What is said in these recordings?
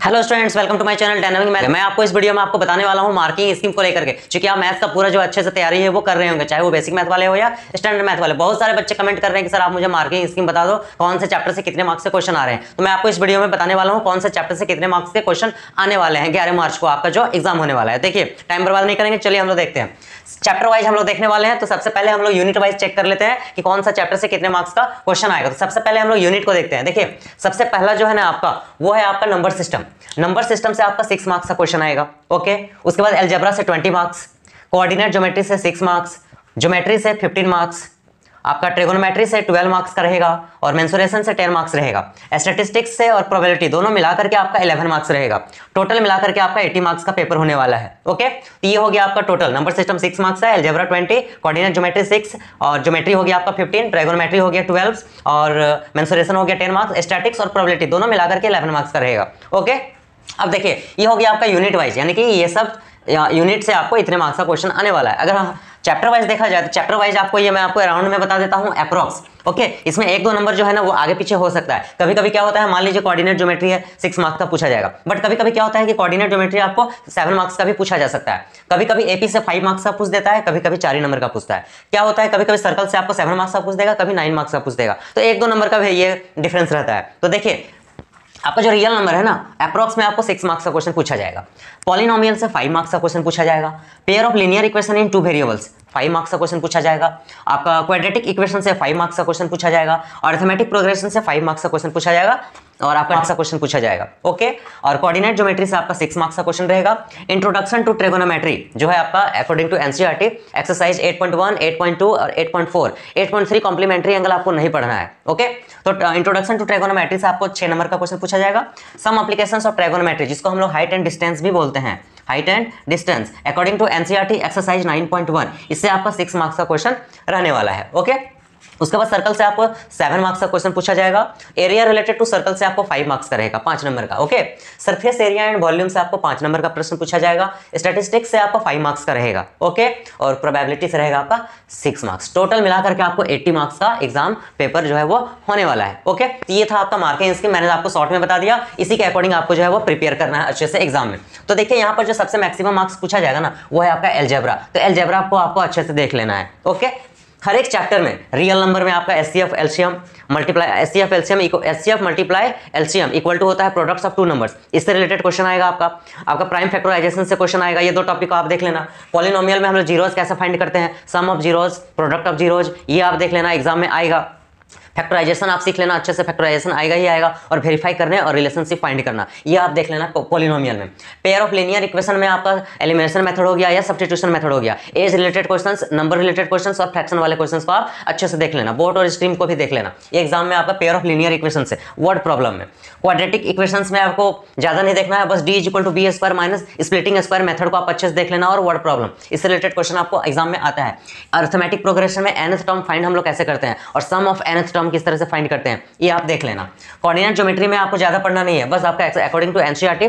Hello students, welcome to my channel dynamic math. मैं आपको इस वीडियो में आपको बताने वाला हूं मार्किंग स्कीम को लेकर के, क्योंकि आप मैथ्स का पूरा जो अच्छे से तैयारी है वो कर रहे होंगे, चाहे वो बेसिक मैथ वाले हो या स्टैंडर्ड मैथ वाले। बहुत सारे बच्चे कमेंट कर रहे हैं कि सर आप मुझे मार्किंग स्कीम बता दो, कौन से चैप्टर से कितने मार्क्स के क्वेश्चन आ रहे हैं। तो मैं आपको इस वीडियो में बताने वाला हूँ कौन से चैप्टर से कितने मार्क्स के क्वेश्चन आने वाले हैं 11 मार्च को आपका जो एग्जाम होने वाला है। देखिए टाइम बर्बाद नहीं करेंगे, चलिए हम लोग देखते हैं। चैप्टर वाइज हम लोग देखने वाले हैं, तो सबसे पहले हम लोग यूनिट वाइज चेक कर लेते हैं कि कौन सा चैप्टर से कितने मार्क्स का क्वेश्चन आएगा। तो सबसे पहले हम लोग यूनिट को देखते हैं। देखिए सबसे पहला जो है ना आपका, वो है आपका नंबर सिस्टम। नंबर सिस्टम से आपका 6 मार्क्स का क्वेश्चन आएगा। ओके, उसके बाद अलजेब्रा से 20 मार्क्स, कोऑर्डिनेट ज्योमेट्री से 6 मार्क्स, ज्योमेट्री से 15 मार्क्स, आपका ट्रिगोनोमेट्री से 12 मार्क्स का रहेगा और मेंसुरेशन से 10 मार्क्स रहेगा। स्टैटिस्टिक्स से और प्रोबेबिलिटी दोनों मिलाकर के आपका 11 मार्क्स रहेगा। टोटल मिलाकर के आपका 80 मार्क्स का पेपर होने वाला है। ओके, तो ये हो गया आपका टोटल। नंबर सिस्टम 6 मार्क्स है, अलजेब्रा 20, कोऑर्डिनेट ज्योमेट्री 6 और ज्योमेट्री हो गया आपका 15, ट्रिगोनोमेट्री हो गया 12 और मेंसुरेशन हो गया 10 मार्क्स। स्टैटिक्स और प्रोबेबिलिटी दोनों मिलाकर के 11 मार्क्स का रहेगा। ओके, अब देखिए ये हो गया आपका यूनिट वाइज, यानी कि ये सब यूनिट से आपको इतने मार्क्स का क्वेश्चन आने वाला है। अगर चैप्टर वाइज देखा जाए तो चैप्टर वाइज आपको ये मैं आपको अराउंड में बता देता हूं अप्रॉक्स। ओके, इसमें 1-2 नंबर जो है ना वो आगे पीछे हो सकता है। कभी कभी क्या होता है, मान लीजिए कोऑर्डिनेट ज्योमेट्री है 6 मार्क्स का पूछा जाएगा, बट कभी कभी क्या होता है कि कोऑर्डिनेट ज्योमेट्री आपको 7 मार्क्स का भी पूछा जा सकता है। कभी कभी एपी से 5 मार्क्स का पूछ देता है, कभी कभी 4 नंबर का पूछता है। क्या होता है, कभी कभी सर्कल से आपको 7 मार्क्स का पूछ देगा, कभी 9 मार्क्स का पूछ देगा। तो 1-2 नंबर का भी ये डिफरेंस रहता है। तो देखिए आपका जो रियल नंबर है ना, अप्रॉक्स में आपको 6 मार्क्स का क्वेश्चन पूछा जाएगा। पॉलिनोमियल से 5 मार्क्स का क्वेश्चन पूछा जाएगा। Pair of linear equation in 2 variables 5 marks का क्वेश्चन पूछा जाएगा। आपका क्वाड्रेटिक इक्वेशन से 5 मार्क्स का क्वेश्चन पूछा जाएगा। अरिथमेटिक प्रोग्रेशन से 5 मार्क्स का क्वेश्चन पूछा जाएगा और आपका मार्क्स का क्वेश्चन पूछा जाएगा। ओके, और कोऑर्डिनेट ज्योमेट्री से आपका 6 मार्क्स का क्वेश्चन रहेगा। इंट्रोडक्शन टू ट्रिगोनोमेट्री जो है आपका अकॉर्डिंग टू एनसीईआरटी एक्सरसाइज 8.1, 8.2 और 8.4, 8.3 कॉम्प्लीमेंट्री एंगल आपको नहीं पढ़ना है। ओके, तो इंट्रोडक्शन टू ट्रिगोनोमेट्री से आपको 6 नंबर का क्वेश्चन पूछा जाएगा। सम एप्लीकेशंस ऑफ ट्रिगोनोमेट्री, जिसको हम लोग हाइट एंड डिस्टेंस भी बोलते हैं, height and distance according to NCERT exercise 9.1, इससे आपका 6 मार्क्स का क्वेश्चन रहने वाला है। ओके, उसके बाद सर्कल से आपको 7 मार्क्स का क्वेश्चन पूछा जाएगा। एरिया रिलेटेड टू सर्कल से आपको 5 मार्क्स का रहेगा, 5 नंबर का। Okay, surface area and volume से आपको 5 नंबर का प्रश्न पूछा जाएगा। स्टैटिस्टिक्स से आपको 5 मार्क्स का रहेगा। ओके, और प्रोबेबिलिटी से रहेगा आपका 6 मार्क्स। टोटल मिलाकर के आपको 80 मार्क्स का एग्जाम पेपर जो है वो होने वाला है। ओके, तो ये था आपका मार्किंग स्कीम, मैंने आपको शॉर्ट में बता दिया। इसी के अकॉर्डिंग आपको जो है वो प्रिपेयर करना है अच्छे से एग्जाम में। तो देखिए यहाँ पर जो सबसे मैक्सिमम मार्क्स पूछा जाएगा ना, वो है आपका अलजेब्रा। तो अलजेब्रा आपको अच्छे से देख लेना है। ओके, हर एक चैप्टर में रियल नंबर में आपका HCF LCM multiply HCF multiply LCM equal to होता है प्रोडक्ट्स ऑफ 2 नंबर्स। इससे रिलेटेड क्वेश्चन आएगा आपका प्राइम फैक्टराइजेशन से क्वेश्चन आएगा। ये 2 टॉपिक को आप देख लेना। पॉलिनोमियल में हम लोग जीरोज कैसे फाइंड करते हैं, sum of zeros, product of zeros, ये आप देख लेना, एग्जाम में आएगा। फैक्टराइजेशन आप सीख लेना अच्छे से, फैक्टराइजेशन आएगा ही आएगा, और वेरीफाई करने और रिलेशनशिप फाइंड करना, ये आप देख लेना पॉलिनोमियल में। पेयर ऑफ लीनियर इक्वेशन में आपका एलिमिनेशन मेथड हो गया या सब्स्टिट्यूशन मेथड हो गया। Age related questions, number related questions और फ्रैक्शन वाले क्वेश्चंस को आप अच्छे से देख लेना। बोर्ड और स्ट्रीम को भी देख लेना। ये एग्जाम में आपका पेयर ऑफ लीनियर इक्वेशन से वर्ड प्रॉब्लम में। क्वाड्रेटिक इक्वेशंस में आपको ज्यादा नहीं देखना है, बस D is equal to B square minus splitting square method को आप अच्छे से देख लेना, और वर्ड प्रॉब्लम, इससे रिलेटेड क्वेश्चन आपको एग्जाम में आता है। अरिथमेटिक प्रोग्रेशन में nth टर्म फाइंड हम लोग कैसे करते हैं और सम ऑफ nth टर्म किस तरह से फाइंड करते हैं, ये आप देख लेना। कोऑर्डिनेट ज्योमेट्री में आपको ज्यादा पढ़ना नहीं है, बस आपका अकॉर्डिंग टू एनसीईआरटी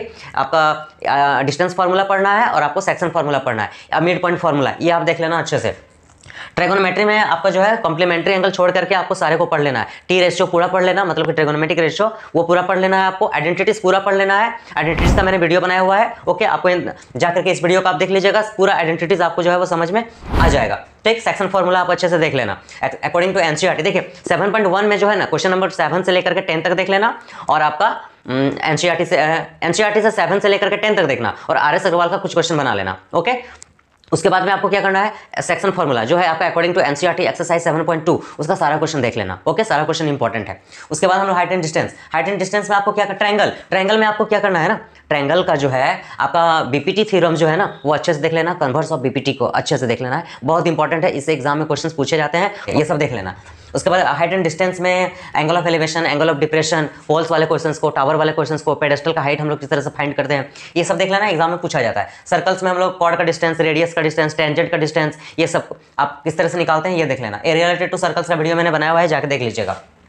आपका डिस्टेंस फार्मूला पढ़ना है और आपको सेक्शन फार्मूला पढ़ना है या मिड पॉइंट फार्मूला, ये आप देख लेना अच्छे से। ट्रिगोनोमेट्री में आपका जो है कॉम्प्लीमेंट्री एंगल छोड़ करके आपको सारे को पढ़ लेना है। टी रेशियो पूरा पढ़ लेना, मतलब कि ट्रिगोनोमेट्रिक रेशियो वो पूरा पढ़ लेना है आपको। आइडेंटिटीज पूरा पढ़ लेना है। आइडेंटिटीज का मैंने वीडियो बनाया हुआ है। ओके, आपको जाकर के इस वीडियो को आप देख लीजिएगा, पूरा आइडेंटिटीज आपको जो है वो समझ में आ जाएगा। ठीक, सेक्शन फार्मूला आप अच्छे से देख लेना अकॉर्डिंग टू एनसीईआरटी। देखिए 7.1 में जो है ना क्वेश्चन नंबर 7 से लेकर के 10 तक देख लेना, और आपका एनसीईआरटी से 7 से लेकर के 10 तक देखना, और आरएस अग्रवाल का कुछ क्वेश्चन बना लेना। ओके, उसके बाद में आपको क्या करना है, सेक्शन फार्मूला जो है आपका अकॉर्डिंग टू एनसीईआरटी एक्सरसाइज 7.2, उसका सारा क्वेश्चन देख लेना। ओके, सारा क्वेश्चन इंपॉर्टेंट है। उसके बाद हम लोग हाइट एंड डिस्टेंस में आपको क्या करना, ट्रायंगल में आपको क्या करना है ना, ट्रायंगल का जो है आपका बीपीटी थ्योरम जो है ना वो अच्छे से देख लेना। कन्वर्स ऑफ बीपीटी को अच्छे से देख लेना है, बहुत इंपॉर्टेंट है, इससे एग्जाम में क्वेश्चन पूछे जाते हैं, ये सब देख लेना। उसके बाद हाइट एंड डिस्टेंस में angle of elevation, angle of depression, poles वाले क्वेश्चंस को, टावर वाले क्वेश्चंस को, पेडेस्टल का हाइट हम लोग किस तरह से फाइंड करते हैं, ये सब देख लेना, एग्जाम में पूछा जाता है। सर्कल्स में हम लोग कॉर्ड का डिस्टेंस, रेडियस का डिस्टेंस, टेंजेंट का डिस्टेंस, ये सब आप किस तरह से निकालते हैं ये देख लेना। एरिया रिलेटेड टू सर्कल्स का वीडियो मैंने बनाया हुआ है, जाकर देख लीजिएगा।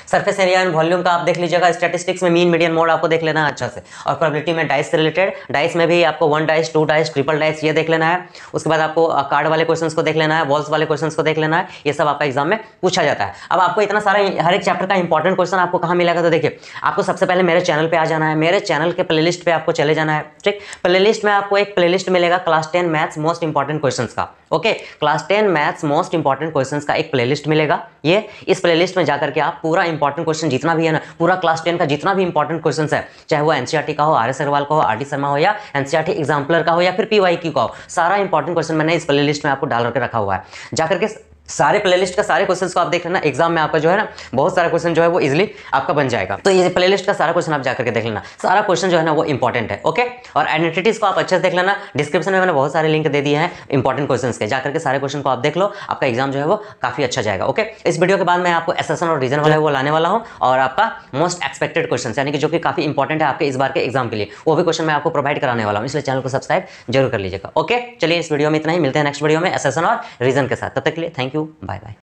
सरफेस एरिया एंड वॉल्यूम का आप देख लीजिएगा। स्टैटिस्टिक्स में मीन मीडियन मोड आपको देख लेना है अच्छा से। और प्रोबेबिलिटी में डाइस से रिलेटेड, डाइस में भी आपको 1 डाइस, 2 डाइस, ट्रिपल डाइस ये देख लेना है। उसके बाद आपको कार्ड वाले क्वेश्चंस को देख लेना है, वॉल्स वाले क्वेश्चंस को देख लेना है। ये सब आपका एग्जाम में पूछा जाता है। अब आपको इतना सारा हर एक चैप्टर का इंपॉर्टेंट क्वेश्चन आपको कहाँ मिलेगा, तो देखिए आपको सबसे पहले मेरे चैनल पे आ जाना है। मेरे चैनल के प्लेलिस्ट पे आपको चले जाना है। ठीक, प्लेलिस्ट में आपको एक प्लेलिस्ट मिलेगा class 10 maths most important questions का। Okay, class 10 maths most important questions का एक प्लेलिस्ट मिलेगा। ये इस प्लेलिस्ट में जाकर के आप पूरा इंपॉर्टेंट क्वेश्चन जितना भी है ना, पूरा क्लास 10 का जितना भी इंपॉर्टेंट क्वेश्चंस है, चाहे वो एनसीईआरटी का हो, आर एस अग्रवाल का हो, आर डी शर्मा हो, या एनसीईआरटी एग्जाम्पलर का हो, या फिर पीवाईक्यू का हो, सारा इंपॉर्टेंट क्वेश्चन मैंने इस प्लेलिस्ट में आपको डाल करके रखा हुआ है। जाकर के सारे प्लेलिस्ट का सारे क्वेश्चंस को आप देख लेना। एग्जाम में आपका जो है ना बहुत सारा क्वेश्चन जो है वो इजीली आपका बन जाएगा। तो ये प्लेलिस्ट का सारा क्वेश्चन आप जाकर के देख लेना। सारा क्वेश्चन जो है ना वो इंपॉर्टेंट है। ओके, और आइडेंटिटीज को आप अच्छे से देख लेना। डिस्क्रिप्शन में मैंने बहुत सारे लिंक दे दिए हैं इंपॉर्टेंट क्वेश्चंस के। जाकर के सारे क्वेश्चन को आप देख लो, आपका एग्जाम जो है वो काफी अच्छा जाएगा। ओके, इस वीडियो के बाद मैं आपको एसेशन और रीजन वाला वो लाने वाला हूँ, और आपका मोस्ट एक्सपेक्टेड क्वेश्चन यानी कि जो कि काफी इंपॉर्टेंट है आपके इस बार के एग्जाम के लिए, वो भी क्वेश्चन मैं आपको प्रोवाइड कराने वाला हूँ। इसलिए चैनल को सब्सक्राइब जरूर कर लीजिएगा। ओके, चलिए इस वीडियो में इतना ही, मिलते हैं नेक्स्ट वीडियो में एसेशन और रीजन के साथ। तब तक के लिए थैंक यू, बाय बाय।